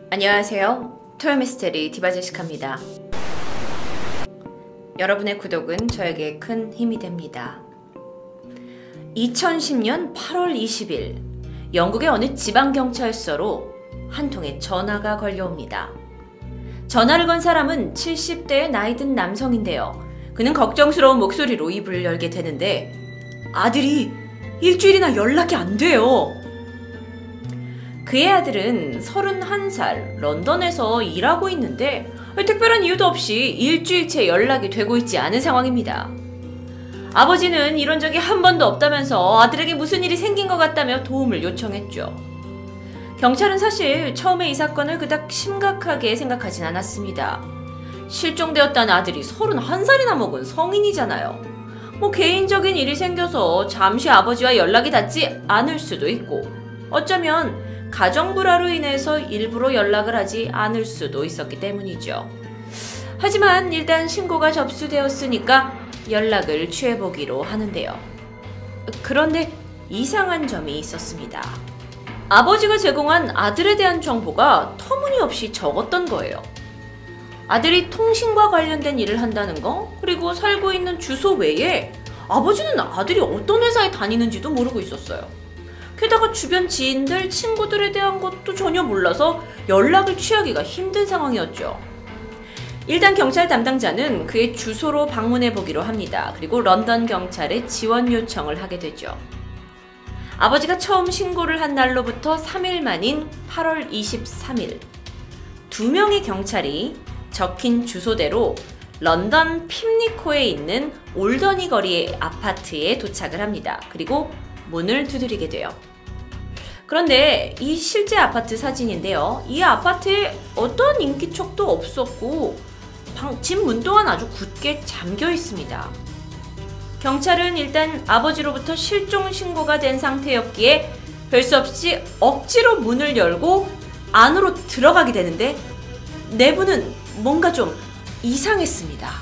안녕하세요. 토요미스테리 디바제시카입니다. 여러분의 구독은 저에게 큰 힘이 됩니다. 2010년 8월 20일 영국의 어느 지방경찰서로 한 통의 전화가 걸려옵니다. 전화를 건 사람은 70대의 나이든 남성인데요. 그는 걱정스러운 목소리로 입을 열게 되는데 아들이 일주일이나 연락이 안 돼요. 그의 아들은 31살 런던에서 일하고 있는데 특별한 이유도 없이 일주일째 연락이 되고 있지 않은 상황입니다. 아버지는 이런 적이 한 번도 없다면서 아들에게 무슨 일이 생긴 것 같다며 도움을 요청했죠. 경찰은 사실 처음에 이 사건을 그닥 심각하게 생각하진 않았습니다. 실종되었다는 아들이 31살이나 먹은 성인이잖아요. 개인적인 일이 생겨서 잠시 아버지와 연락이 닿지 않을 수도 있고 어쩌면 가정불화로 인해서 일부러 연락을 하지 않을 수도 있었기 때문이죠. 하지만 일단 신고가 접수되었으니까 연락을 취해보기로 하는데요. 그런데 이상한 점이 있었습니다. 아버지가 제공한 아들에 대한 정보가 터무니없이 적었던 거예요. 아들이 통신과 관련된 일을 한다는 거, 그리고 살고 있는 주소 외에 아버지는 아들이 어떤 회사에 다니는지도 모르고 있었어요. 게다가 주변 지인들, 친구들에 대한 것도 전혀 몰라서 연락을 취하기가 힘든 상황이었죠. 일단 경찰 담당자는 그의 주소로 방문해 보기로 합니다. 그리고 런던 경찰에 지원 요청을 하게 되죠. 아버지가 처음 신고를 한 날로부터 3일 만인 8월 23일 2명의 경찰이 적힌 주소대로 런던 핍니코에 있는 올더니 거리의 아파트에 도착을 합니다. 그리고 문을 두드리게 돼요. 그런데 이 실제 아파트 사진인데요. 이 아파트에 어떤 인기척도 없었고 집 문 또한 아주 굳게 잠겨 있습니다. 경찰은 일단 아버지로부터 실종 신고가 된 상태였기에 별 수 없이 억지로 문을 열고 안으로 들어가게 되는데 내부는 뭔가 좀 이상했습니다.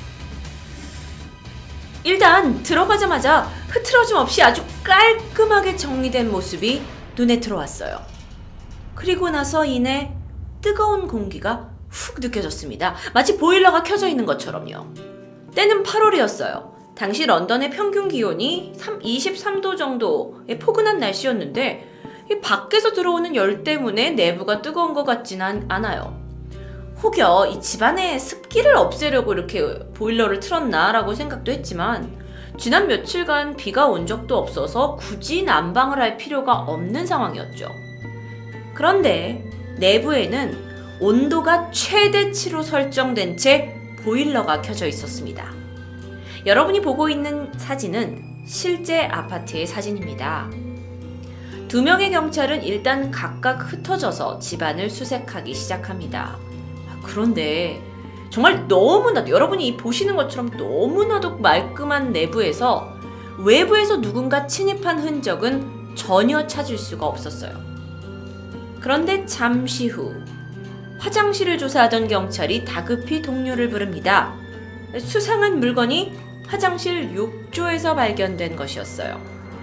일단 들어가자마자 흐트러짐 없이 아주 깔끔하게 정리된 모습이 눈에 들어왔어요. 그리고 나서 이내 뜨거운 공기가 훅 느껴졌습니다. 마치 보일러가 켜져 있는 것처럼요. 때는 8월이었어요. 당시 런던의 평균 기온이 23도 정도의 포근한 날씨였는데 밖에서 들어오는 열 때문에 내부가 뜨거운 것 같지는 않아요. 혹여 이 집안의 습기를 없애려고 이렇게 보일러를 틀었나 라고 생각도 했지만 지난 며칠간 비가 온 적도 없어서 굳이 난방을 할 필요가 없는 상황이었죠. 그런데 내부에는 온도가 최대치로 설정된 채 보일러가 켜져 있었습니다. 여러분이 보고 있는 사진은 실제 아파트의 사진입니다. 2명의 경찰은 일단 각각 흩어져서 집안을 수색하기 시작합니다. 그런데 정말 너무나도 여러분이 보시는 것처럼 너무나도 말끔한 내부에서 외부에서 누군가 침입한 흔적은 전혀 찾을 수가 없었어요. 그런데 잠시 후 화장실을 조사하던 경찰이 다급히 동료를 부릅니다. 수상한 물건이 화장실 욕조에서 발견된 것이었어요.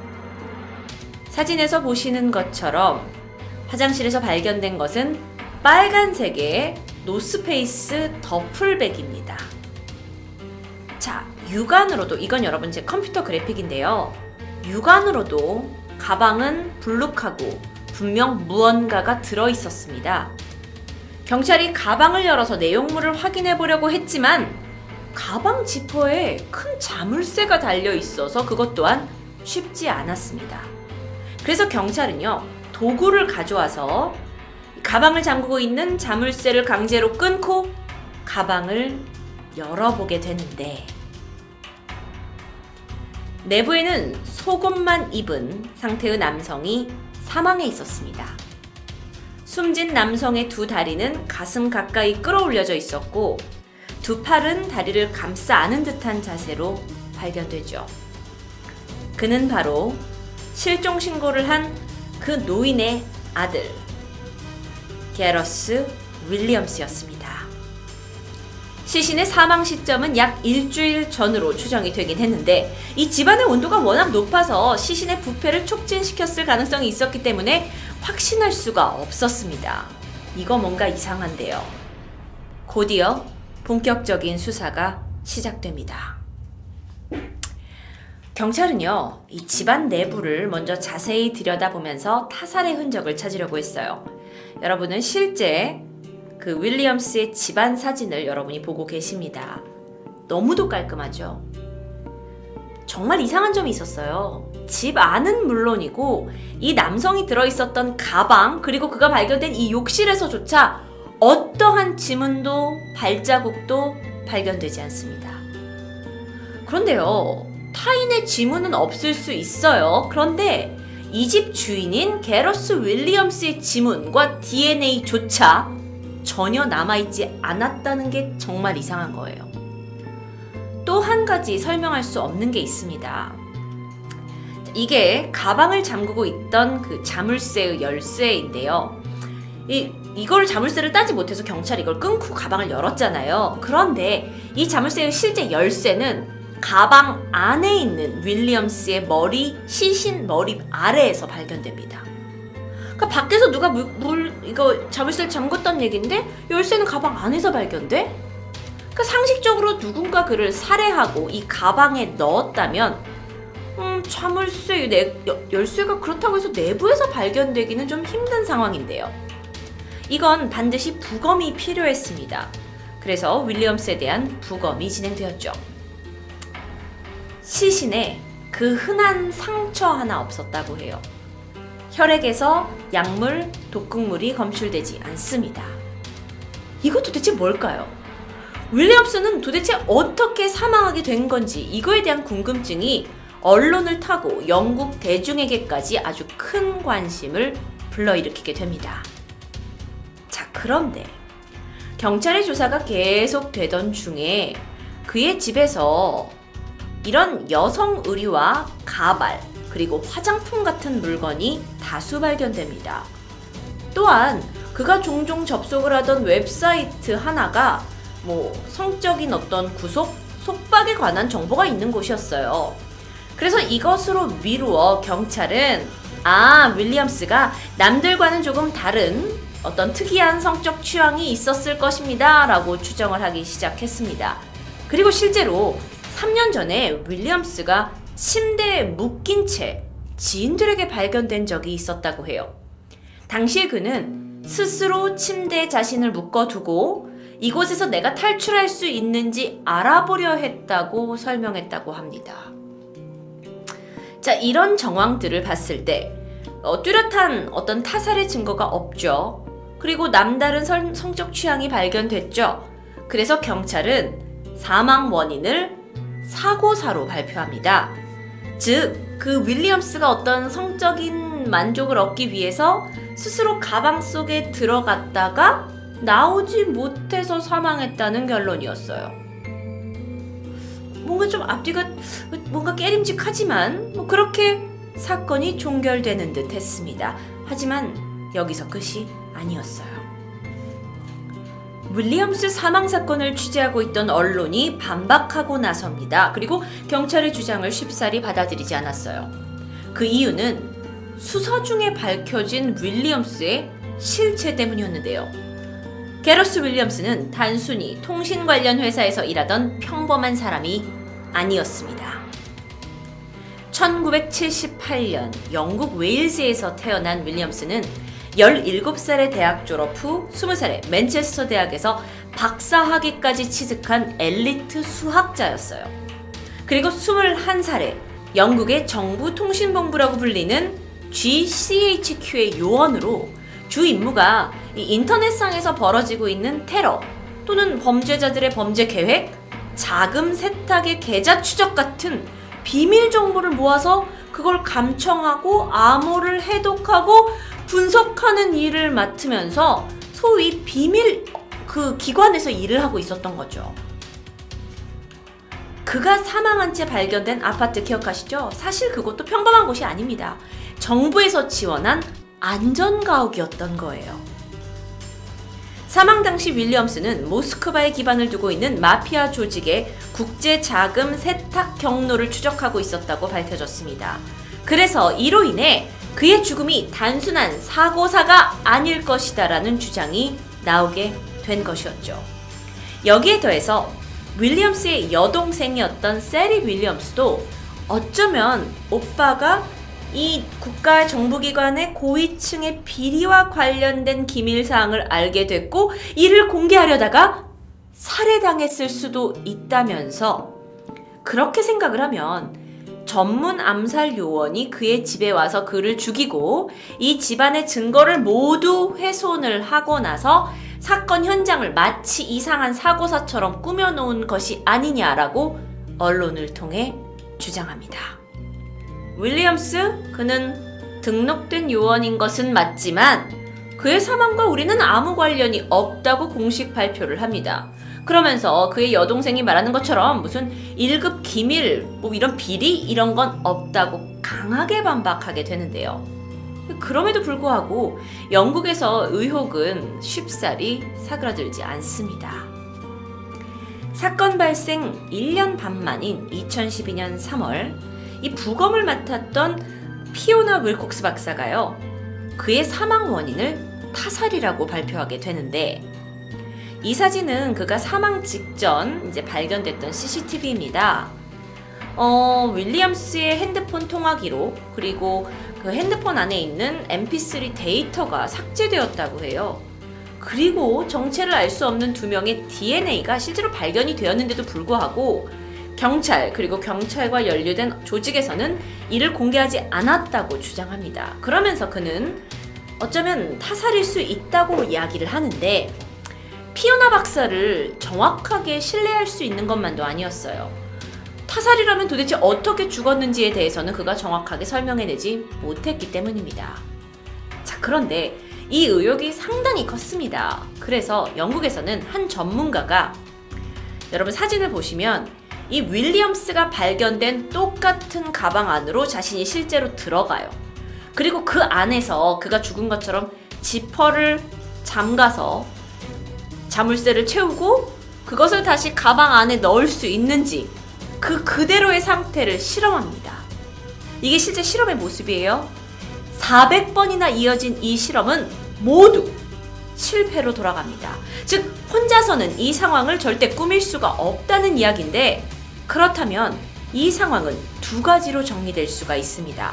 사진에서 보시는 것처럼 화장실에서 발견된 것은 빨간색의 노스페이스 더플백입니다. 자, 육안으로도 이건 여러분 제 컴퓨터 그래픽인데요. 육안으로도 가방은 불룩하고 분명 무언가가 들어있었습니다. 경찰이 가방을 열어서 내용물을 확인해 보려고 했지만 가방 지퍼에 큰 자물쇠가 달려 있어서 그것 또한 쉽지 않았습니다. 그래서 경찰은요, 도구를 가져와서 가방을 잠그고 있는 자물쇠를 강제로 끊고 가방을 열어보게 되는데 내부에는 속옷만 입은 상태의 남성이 사망해 있었습니다. 숨진 남성의 두 다리는 가슴 가까이 끌어올려져 있었고 두 팔은 다리를 감싸 안은 듯한 자세로 발견되죠. 그는 바로 실종 신고를 한 그 노인의 아들 게러스 윌리엄스였습니다. 시신의 사망 시점은 약 일주일 전으로 추정이 되긴 했는데 이 집안의 온도가 워낙 높아서 시신의 부패를 촉진시켰을 가능성이 있었기 때문에 확신할 수가 없었습니다. 이거 뭔가 이상한데요. 곧이어 본격적인 수사가 시작됩니다. 경찰은요, 이 집안 내부를 먼저 자세히 들여다보면서 타살의 흔적을 찾으려고 했어요. 여러분은 실제 그 윌리엄스의 집안 사진을 여러분이 보고 계십니다. 너무도 깔끔하죠? 정말 이상한 점이 있었어요. 집 안은 물론이고 이 남성이 들어있었던 가방, 그리고 그가 발견된 이 욕실에서조차 어떠한 지문도 발자국도 발견되지 않습니다. 그런데요, 타인의 지문은 없을 수 있어요. 그런데 이 집 주인인 게러스 윌리엄스의 지문과 DNA조차 전혀 남아있지 않았다는 게 정말 이상한 거예요. 또 한 가지 설명할 수 없는 게 있습니다. 이게 가방을 잠그고 있던 그 자물쇠의 열쇠인데요. 이걸 자물쇠를 따지 못해서 경찰이 이걸 끊고 가방을 열었잖아요. 그런데 이 자물쇠의 실제 열쇠는 가방 안에 있는 윌리엄스의 시신 머리 아래에서 발견됩니다. 그러니까 밖에서 누가 이거 자물쇠를 잠궜다는 얘기인데 열쇠는 가방 안에서 발견돼? 그러니까 상식적으로 누군가 그를 살해하고 이 가방에 넣었다면 자물쇠 열쇠가 그렇다고 해서 내부에서 발견되기는 좀 힘든 상황인데요. 이건 반드시 부검이 필요했습니다. 그래서 윌리엄스에 대한 부검이 진행되었죠. 시신에 그 흔한 상처 하나 없었다고 해요. 혈액에서 약물, 독극물이 검출되지 않습니다. 이거 도대체 뭘까요? 윌리엄스는 도대체 어떻게 사망하게 된 건지 이거에 대한 궁금증이 언론을 타고 영국 대중에게까지 아주 큰 관심을 불러일으키게 됩니다. 자, 그런데 경찰의 조사가 계속되던 중에 그의 집에서 이런 여성 의류와 가발, 그리고 화장품 같은 물건이 다수 발견됩니다. 또한 그가 종종 접속을 하던 웹사이트 하나가 성적인 어떤 속박에 관한 정보가 있는 곳이었어요. 그래서 이것으로 미루어 경찰은 윌리엄스가 남들과는 조금 다른 어떤 특이한 성적 취향이 있었을 것입니다 라고 추정을 하기 시작했습니다. 그리고 실제로 3년 전에 윌리엄스가 침대에 묶인 채 지인들에게 발견된 적이 있었다고 해요. 당시에 그는 스스로 침대에 자신을 묶어두고 이곳에서 내가 탈출할 수 있는지 알아보려 했다고 설명했다고 합니다. 자, 이런 정황들을 봤을 때 뚜렷한 어떤 타살의 증거가 없죠. 그리고 남다른 성적 취향이 발견됐죠. 그래서 경찰은 사망 원인을 사고사로 발표합니다. 즉, 그 윌리엄스가 어떤 성적인 만족을 얻기 위해서 스스로 가방 속에 들어갔다가 나오지 못해서 사망했다는 결론이었어요. 뭔가 좀 앞뒤가 뭔가 깨림직하지만 그렇게 사건이 종결되는 듯 했습니다. 하지만 여기서 끝이 아니었어요. 윌리엄스 사망 사건을 취재하고 있던 언론이 반박하고 나섭니다. 그리고 경찰의 주장을 쉽사리 받아들이지 않았어요. 그 이유는 수사 중에 밝혀진 윌리엄스의 실체 때문이었는데요. 게러스 윌리엄스는 단순히 통신 관련 회사에서 일하던 평범한 사람이 아니었습니다. 1978년 영국 웨일즈에서 태어난 윌리엄스는 17살의 대학 졸업 후 20살에 맨체스터 대학에서 박사학위까지 취득한 엘리트 수학자였어요. 그리고 21살에 영국의 정부통신본부라고 불리는 GCHQ의 요원으로 주 임무가 이 인터넷상에서 벌어지고 있는 테러 또는 범죄자들의 범죄 계획, 자금 세탁의 계좌 추적 같은 비밀 정보를 모아서 그걸 감청하고 암호를 해독하고 분석하는 일을 맡으면서 소위 비밀 그 기관에서 일을 하고 있었던 거죠. 그가 사망한 채 발견된 아파트 기억하시죠? 사실 그것도 평범한 곳이 아닙니다. 정부에서 지원한 안전가옥이었던 거예요. 사망 당시 윌리엄스는 모스크바에 기반을 두고 있는 마피아 조직의 국제 자금 세탁 경로를 추적하고 있었다고 밝혀졌습니다. 그래서 이로 인해 그의 죽음이 단순한 사고사가 아닐 것이다라는 주장이 나오게 된 것이었죠. 여기에 더해서 윌리엄스의 여동생이었던 세리 윌리엄스도 어쩌면 오빠가 이 국가 정부기관의 고위층의 비리와 관련된 기밀사항을 알게 됐고 이를 공개하려다가 살해당했을 수도 있다면서, 그렇게 생각을 하면 전문 암살 요원이 그의 집에 와서 그를 죽이고 이 집안의 증거를 모두 훼손을 하고 나서 사건 현장을 마치 이상한 사고사처럼 꾸며놓은 것이 아니냐라고 언론을 통해 주장합니다. 윌리엄스, 그는 등록된 요원인 것은 맞지만 그의 사망과 우리는 아무 관련이 없다고 공식 발표를 합니다. 그러면서 그의 여동생이 말하는 것처럼 무슨 1급 기밀, 이런 비리 이런 건 없다고 강하게 반박하게 되는데요. 그럼에도 불구하고 영국에서 의혹은 쉽사리 사그라들지 않습니다. 사건 발생 1년 반 만인 2012년 3월 이 부검을 맡았던 피오나 윌콕스 박사가요, 그의 사망 원인을 타살이라고 발표하게 되는데, 이 사진은 그가 사망 직전 발견됐던 CCTV입니다. 윌리엄스의 핸드폰 통화 기록, 그리고 그 핸드폰 안에 있는 mp3 데이터가 삭제되었다고 해요. 그리고 정체를 알 수 없는 2명의 DNA가 실제로 발견이 되었는데도 불구하고 경찰, 그리고 경찰과 연루된 조직에서는 이를 공개하지 않았다고 주장합니다. 그러면서 그는 어쩌면 타살일 수 있다고 이야기를 하는데, 피오나 박사를 정확하게 신뢰할 수 있는 것만도 아니었어요. 타살이라면 도대체 어떻게 죽었는지에 대해서는 그가 정확하게 설명해내지 못했기 때문입니다. 자, 그런데 이 의혹이 상당히 컸습니다. 그래서 영국에서는 한 전문가가, 여러분 사진을 보시면 이 윌리엄스가 발견된 똑같은 가방 안으로 자신이 실제로 들어가요. 그리고 그 안에서 그가 죽은 것처럼 지퍼를 잠가서 자물쇠를 채우고 그것을 다시 가방 안에 넣을 수 있는지 그대로의 상태를 실험합니다. 이게 실제 실험의 모습이에요. 400번이나 이어진 이 실험은 모두 실패로 돌아갑니다. 즉 혼자서는 이 상황을 절대 꾸밀 수가 없다는 이야기인데, 그렇다면 이 상황은 2가지로 정리될 수가 있습니다.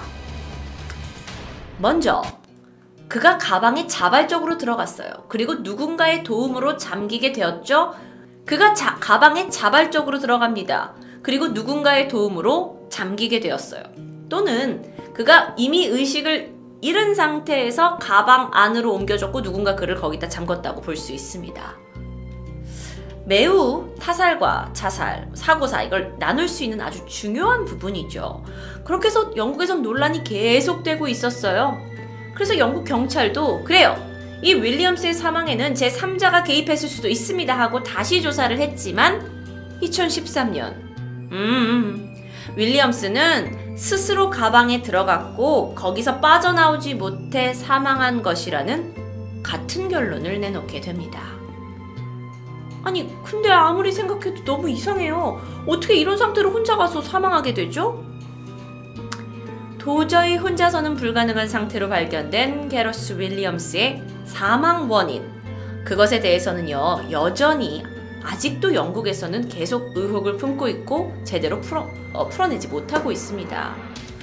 먼저 그가 가방에 자발적으로 들어갔어요. 그리고 누군가의 도움으로 잠기게 되었죠. 그가 가방에 자발적으로 들어갑니다. 그리고 누군가의 도움으로 잠기게 되었어요. 또는 그가 이미 의식을 잃은 상태에서 가방 안으로 옮겨졌고 누군가 그를 거기다 잠궜다고 볼 수 있습니다. 매우 타살과 자살, 사고사, 이걸 나눌 수 있는 아주 중요한 부분이죠. 그렇게 해서 영국에선 논란이 계속되고 있었어요. 그래서 영국 경찰도 그래요, 이 윌리엄스의 사망에는 제3자가 개입했을 수도 있습니다 하고 다시 조사를 했지만 2013년 윌리엄스는 스스로 가방에 들어갔고 거기서 빠져나오지 못해 사망한 것이라는 같은 결론을 내놓게 됩니다. 아니 근데 아무리 생각해도 너무 이상해요. 어떻게 이런 상태로 혼자 가서 사망하게 되죠? 도저히 혼자서는 불가능한 상태로 발견된 게러스 윌리엄스의 사망 원인, 그것에 대해서는요 여전히 아직도 영국에서는 계속 의혹을 품고 있고 제대로 풀어내지 못하고 있습니다.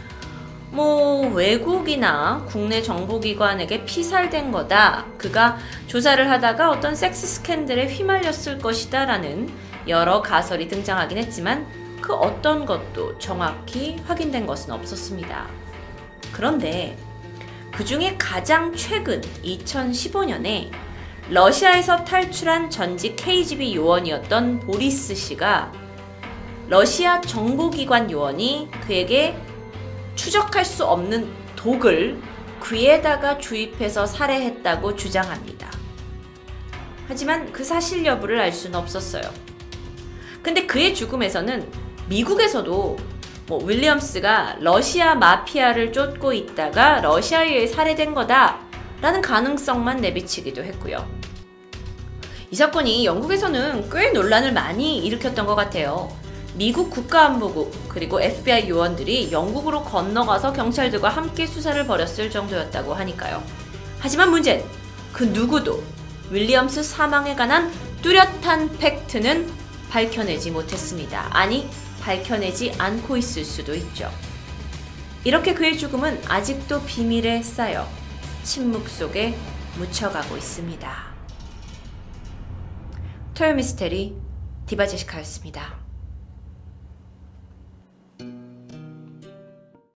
외국이나 국내 정보기관에게 피살된 거다, 그가 조사를 하다가 어떤 섹스 스캔들에 휘말렸을 것이다 라는 여러 가설이 등장하긴 했지만 그 어떤 것도 정확히 확인된 것은 없었습니다. 그런데 그 중에 가장 최근 2015년에 러시아에서 탈출한 전직 KGB 요원이었던 보리스 씨가 러시아 정보기관 요원이 그에게 추적할 수 없는 독을 귀에다가 주입해서 살해했다고 주장합니다. 하지만 그 사실 여부를 알 수는 없었어요. 근데 그의 죽음에서는 미국에서도 윌리엄스가 러시아 마피아를 쫓고 있다가 러시아에 의해 살해된 거다 라는 가능성만 내비치기도 했고요. 이 사건이 영국에서는 꽤 논란을 많이 일으켰던 것 같아요. 미국 국가안보국 그리고 FBI 요원들이 영국으로 건너가서 경찰들과 함께 수사를 벌였을 정도였다고 하니까요. 하지만 문제는 그 누구도 윌리엄스 사망에 관한 뚜렷한 팩트는 밝혀내지 못했습니다. 아니, 밝혀내지 않고 있을 수도 있죠. 이렇게 그의 죽음은 아직도 비밀에 쌓여 침묵 속에 묻혀가고 있습니다. 토요 미스테리 디바제시카였습니다.